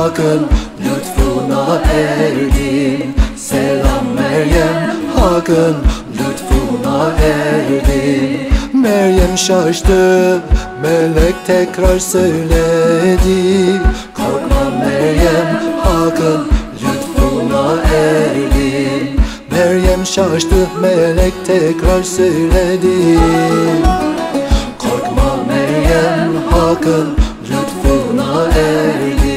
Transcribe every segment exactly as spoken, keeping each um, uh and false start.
Hakk'ın lütfuna erdim. Selam Meryem, Hakk'ın lütfuna erdim. Meryem şaştı, melek tekrar söyledi. Korkma Meryem, Hakk'ın lütfuna erdim. Meryem şaştı, melek tekrar söyledi. Korkma Meryem, Hakk'ın lütfuna erdim.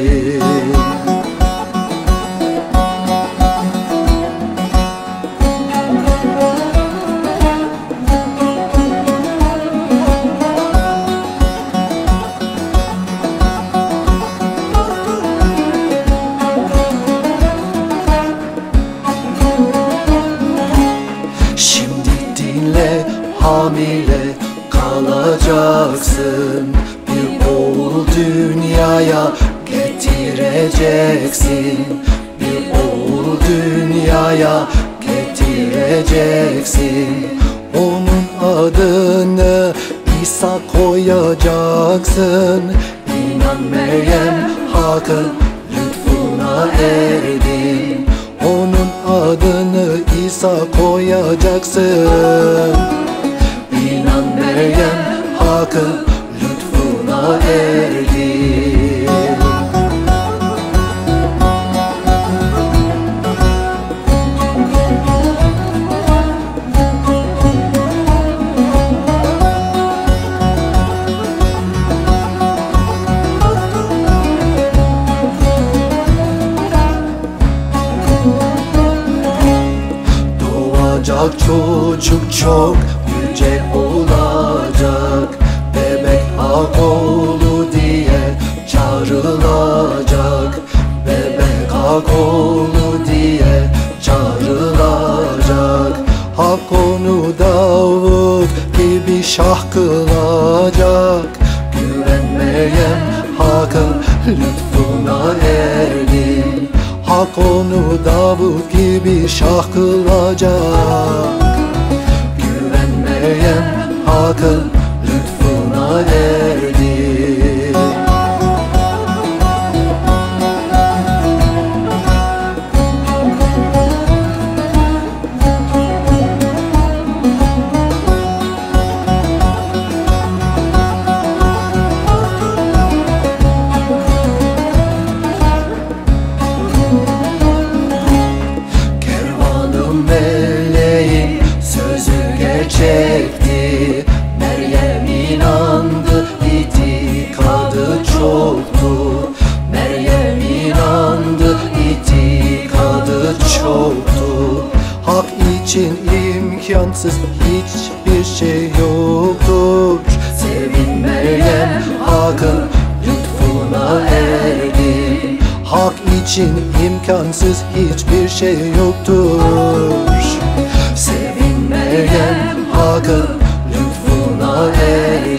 Şimdi dinle, hamile kalacaksın. Bir oğul dünyaya getireceksin. Bir oğul dünyaya getireceksin. Onun adını İsa koyacaksın. İnan Meryem, Hakk'ın lütfuna erdin. Onun adını İsa koyacaksın. İnan Meryem, Hakk'ın lütfuna erdim. Doğacak çocuk çok yüce olacak. Bebek Hak oğlu diye çağrılacak. Bebek Hak oğlu diye çağrılacak. Hak onu Davut gibi şah kılacak. Güven Meryem, Hakk'ın lütfuna erdin. Hak onu Davut gibi şah kılacak. Güven Meryem, Hakk'ın lütfuna erdim. Meleğin sözü gerçekti. Meryem inandı, itikadı çoktu. Meryem inandı, itikadı çoktu. Hak için imkansız hiçbir şey yoktur. Sevin Meryem, Hakk'ın lütfuna erdin. Hak için imkansız hiçbir şey yoktur. Sevin Meryem, Hakk'ın lütfuna erdim.